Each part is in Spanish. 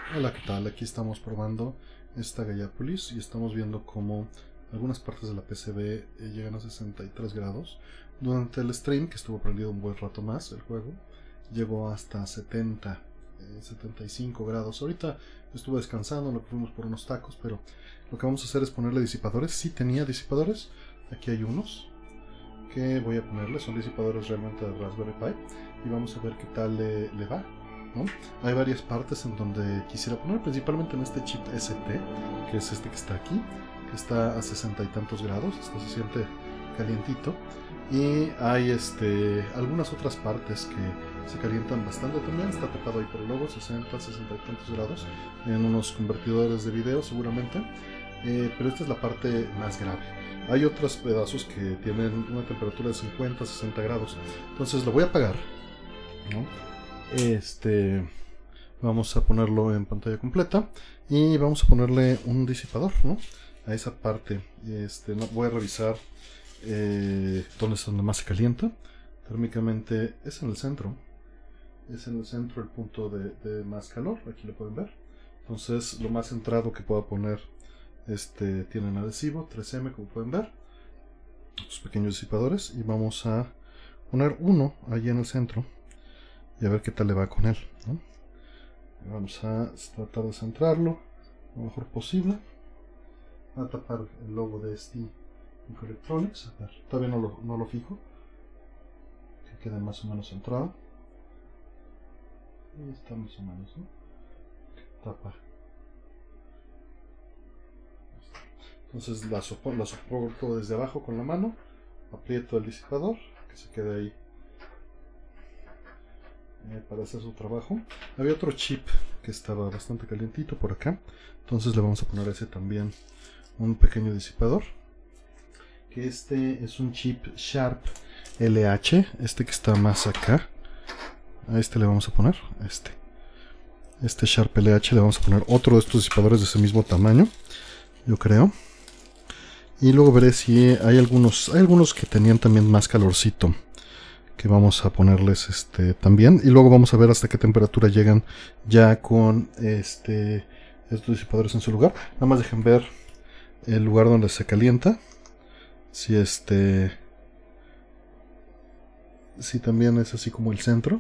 Hola, ¿qué tal? Aquí estamos probando esta Gayapolis y estamos viendo cómo algunas partes de la PCB llegan a 63 grados. Durante el stream, que estuvo prendido un buen rato más, el juego llegó hasta 75 grados. Ahorita estuve descansando, lo que fuimos por unos tacos, pero lo que vamos a hacer es ponerle disipadores. Sí tenía disipadores, aquí hay unos que voy a ponerle, son disipadores realmente de Raspberry Pi y vamos a ver qué tal le va, ¿no? Hay varias partes en donde quisiera poner, principalmente en este chip ST, que es este que está aquí, que está a 60 y tantos grados, esto se siente calientito, y hay algunas otras partes que se calientan bastante también, está tapado ahí por el logo, 60 y tantos grados, en unos convertidores de video seguramente, pero esta es la parte más grave. Hay otros pedazos que tienen una temperatura de 50 a 60 grados. Entonces lo voy a apagar, ¿no? Vamos a ponerlo en pantalla completa y vamos a ponerle un disipador, ¿no? A esa parte. No, voy a revisar dónde es donde más se calienta. Térmicamente es en el centro. Es en el centro el punto de más calor. Aquí lo pueden ver. Entonces lo más centrado que pueda poner tienen adhesivo 3M, como pueden ver, estos pequeños disipadores, y vamos a poner uno allí en el centro y a ver qué tal le va con él, ¿no? Vamos a tratar de centrarlo lo mejor posible. Va a tapar el logo de ST Electronics. A ver, todavía no lo fijo, que quede más o menos centrado. Ahí está más o menos, ¿no? Tapa. Entonces la soporto desde abajo con la mano, aprieto el disipador, que se quede ahí para hacer su trabajo. Había otro chip que estaba bastante calientito por acá, entonces le vamos a poner a ese también un pequeño disipador. Que este es un chip Sharp LH, este que está más acá. A este le vamos a poner este Sharp LH, le vamos a poner otro de estos disipadores de ese mismo tamaño, yo creo. Y luego veré si hay algunos que tenían también más calorcito, que vamos a ponerles también. Y luego vamos a ver hasta qué temperatura llegan ya con estos disipadores en su lugar. Nada más dejen ver el lugar donde se calienta. Si si también es así como el centro.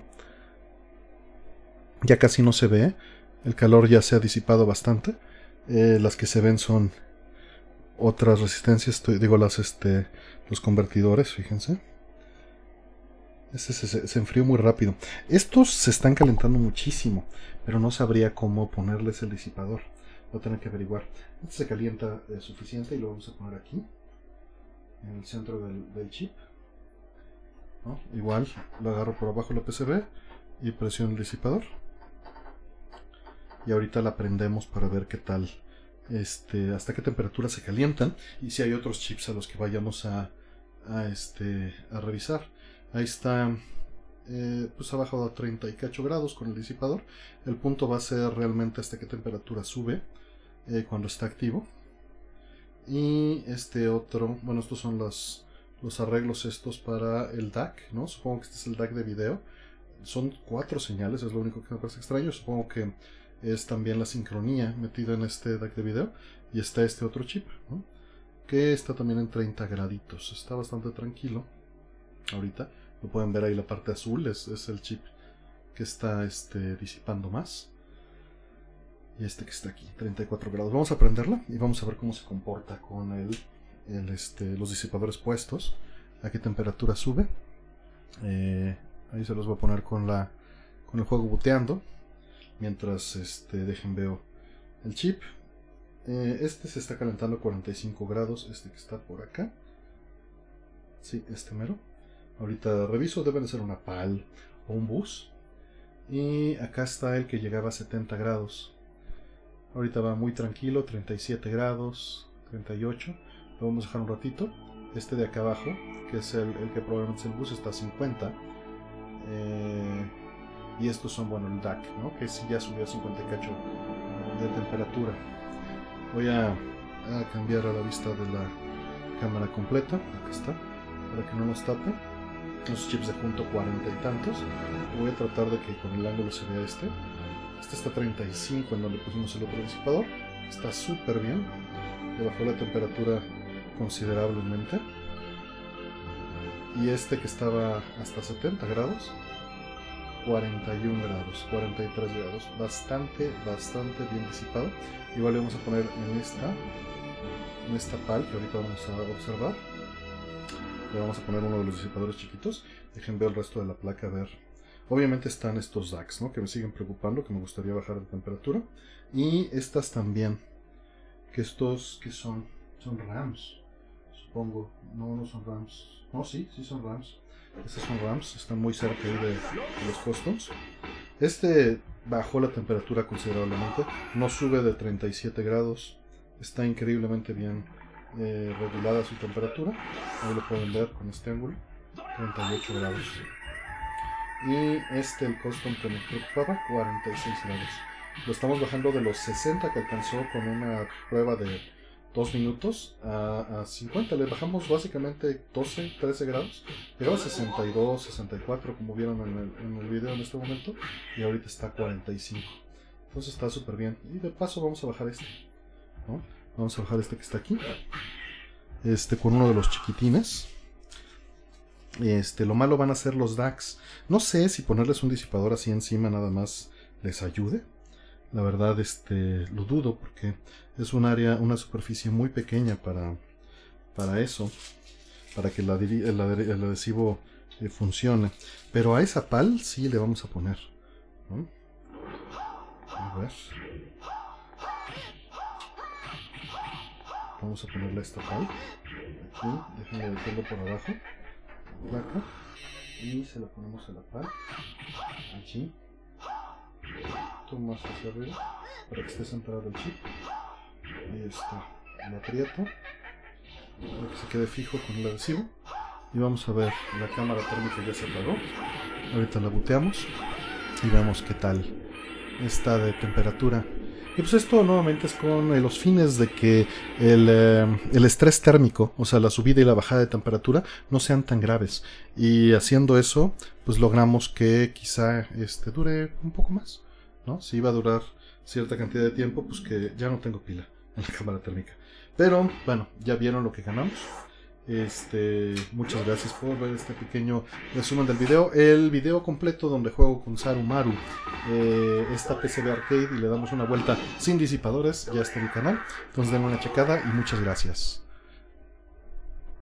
Ya casi no se ve. El calor ya se ha disipado bastante. Las que se ven son otras resistencias, los convertidores, fíjense. Se enfrió muy rápido. Estos se están calentando muchísimo, pero no sabría cómo ponerles el disipador. Voy a tener que averiguar. Este se calienta suficiente y lo vamos a poner aquí, en el centro del chip, ¿no? Igual lo agarro por abajo la PCB y presiono el disipador. Y ahorita la prendemos para ver qué tal, hasta qué temperatura se calientan y si hay otros chips a los que vayamos a revisar. Ahí está, pues ha bajado a 30 y cacho grados con el disipador. El punto va a ser realmente hasta qué temperatura sube cuando está activo. Y otro, bueno, estos son los arreglos estos para el DAC, ¿no? Supongo que este es el DAC de video. Son 4 señales, es lo único que me parece extraño. Supongo que es también la sincronía metida en este DAC de video. Y está este otro chip, ¿no? Que está también en 30 graditos. Está bastante tranquilo ahorita. Lo pueden ver ahí, la parte azul es el chip que está disipando más. Y que está aquí, 34 grados. Vamos a prenderla y vamos a ver cómo se comporta con los disipadores puestos. A qué temperatura sube. Ahí se los voy a poner con el juego booteando. Mientras dejen veo el chip. Se está calentando a 45 grados. Este que está por acá. Sí, mero. Ahorita reviso, debe de ser una PAL o un bus. Y acá está el que llegaba a 70 grados. Ahorita va muy tranquilo, 37 grados, 38. Lo vamos a dejar un ratito. Este de acá abajo, que es el que probablemente es el bus, está a 50. Y estos son, bueno, el DAC, ¿no? Que sí ya subió a 50 cacho de temperatura. Voy a cambiar a la vista de la cámara completa. Acá está, para que no nos tape. Los chips de junto 40 y tantos. Voy a tratar de que con el ángulo se vea Este está a 35 en donde pusimos el otro disipador. Está súper bien. Le bajó la temperatura considerablemente. Y este que estaba hasta 70 grados, 41 grados, 43 grados. Bastante bien disipado. Igual le vamos a poner en esta PAL que ahorita vamos a observar. Le vamos a poner uno de los disipadores chiquitos. Dejen ver el resto de la placa, a ver. Obviamente están estos DACs, ¿no? Que me siguen preocupando, que me gustaría bajar de temperatura. Y estas también. Que estos, que son RAMs, supongo. No son RAMs. No, sí son RAMs. Estos son RAMs, están muy cerca ahí de los customs. Este bajó la temperatura considerablemente. No sube de 37 grados. Está increíblemente bien regulada su temperatura. Ahí lo pueden ver con este ángulo. 38 grados. Y el custom que nos preocupaba, 46 grados. Lo estamos bajando de los 60 que alcanzó con una prueba de 2 minutos a 50. Le bajamos básicamente 12, 13 grados. Llegaba a 62, 64 como vieron en el video en este momento. Y ahorita está a 45. Entonces está súper bien. Y de paso vamos a bajar ¿no? Vamos a bajar que está aquí. Con uno de los chiquitines. Lo malo van a ser los DACs. No sé si ponerles un disipador así encima nada más les ayude. La verdad, lo dudo porque es una superficie muy pequeña para eso. Para que el adhesivo funcione. Pero a esa PAL sí le vamos a poner, ¿no? A ver. Vamos a ponerle esta PAL. Aquí, déjenme meterlo por abajo. Placa. Y se la ponemos a la PAL. Aquí. Más hacia arriba para que esté centrado el chip. Ahí está. Lo aprieto para que se quede fijo con el adhesivo. Y vamos a ver, la cámara térmica ya se apagó. Ahorita la booteamos y vemos qué tal está de temperatura. Y pues esto nuevamente es con los fines de que el estrés térmico, o sea la subida y la bajada de temperatura, no sean tan graves. Y haciendo eso, pues logramos que quizá dure un poco más, ¿no? Si iba a durar cierta cantidad de tiempo, pues que ya no tengo pila en la cámara térmica. Pero bueno, ya vieron lo que ganamos. Muchas gracias por ver este pequeño resumen del video. El video completo donde juego con Sarumaru esta PCB Arcade y le damos una vuelta sin disipadores ya está en mi canal. Entonces denle una checada y muchas gracias.